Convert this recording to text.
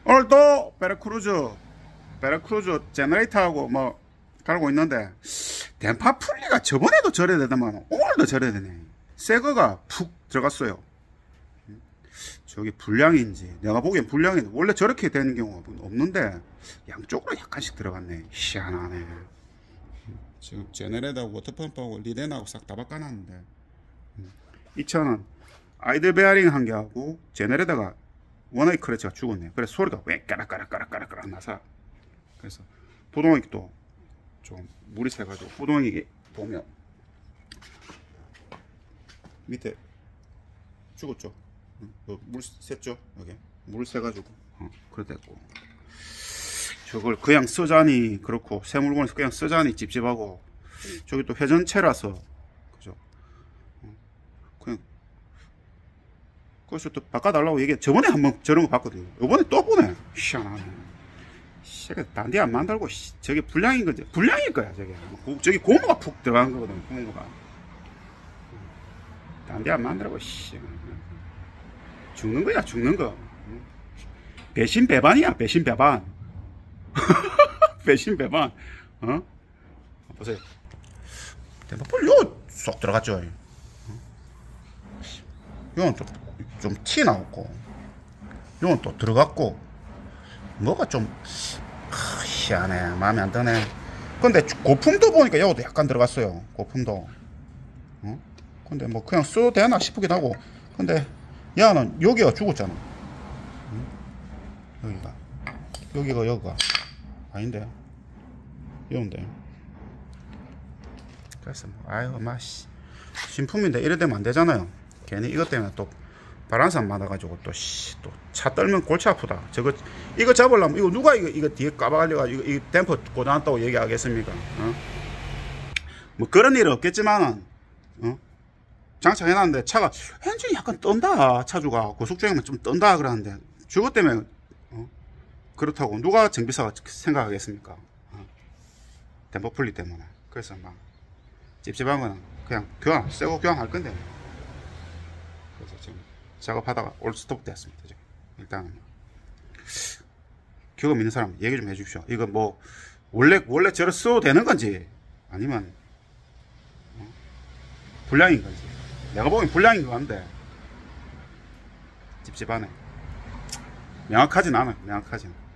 오늘도 베라크루즈 제너레이터하고 뭐 갈고 있는데 덴파 풀리가 저번에도 저래야 되더만 오늘도 저래야 되네. 새거가 푹 들어갔어요. 저기 불량인지 내가 보기엔 불량인데 원래 저렇게 되는 경우가 없는데 양쪽으로 약간씩 들어갔네. 희한하네. 지금 제너레이터하고 워터펌프하고 리덴하고 싹 다 바꿔놨는데 이 차는 아이들 베어링 한 개하고 제너레이터가 원웨이 크러치가 죽었네. 그래서 소리가 왜 까락까락까락까락 나서 그래서 부동액도 좀 물이 새가지고 부동액이 보면 밑에 죽었죠. 물 샜죠. 여기 물 새가지고 그래 됐고 저걸 그냥 쓰자니 그렇고 새물건에서 그냥 쓰자니 찝찝하고 저기 또 회전체라서 그죠. 그냥 그래서 또 바꿔달라고 얘기해. 저번에 한번 저런 거 봤거든요. 이번에 또 보네. 희한하네. 단디 안 만들고 저게 불량인 거지. 불량일 거야 저게. 저기 고무가 푹 들어간 거거든. 고무가 단디 안 만들고 죽는 거야 죽는 거. 배신 배반이야 배신 배반. 배신 배반. 보세요. 대박볼 요쏙 들어갔죠. 요건 좀 티 나왔고 요건 또 들어갔고 뭐가 좀 희한해. 마음에 안 드네. 근데 고품도 보니까 요것도 약간 들어갔어요. 고품도. 근데 뭐 그냥 써도 되나 싶기도 하고. 근데 야는 여기가 죽었잖아. 여기가 아닌데 이건데. 그래서 뭐 아유 마씨 신품인데 이래 되면 안 되잖아요. 괜히 이것 때문에 또 바람산 맞아가지고 또 차 떨면 골치 아프다. 이거 잡으려면 이거 누가 이거 뒤에 까봐가지고 이 댐퍼 고장났다고 얘기하겠습니까? 뭐 그런 일은 없겠지만은 장착해놨는데 차가 엔진이 약간 떤다. 차주가 고속주행만 좀 떤다 그러는데 저것 때문에 그렇다고 누가 정비사가 생각하겠습니까? 댐퍼 풀리 때문에. 그래서 막 찝찝한 거는 그냥 새거 교환할 건데. 그래서 지금 작업하다가 올 스톱 됐습니다. 지금. 일단은 경험 있는 사람 얘기 좀 해주십시오. 이거 뭐 원래 저래 써도 되는 건지 아니면 불량인 건지. 내가 보기엔 불량인 것 같은데 찝찝하네. 명확하진 않아. 명확하진.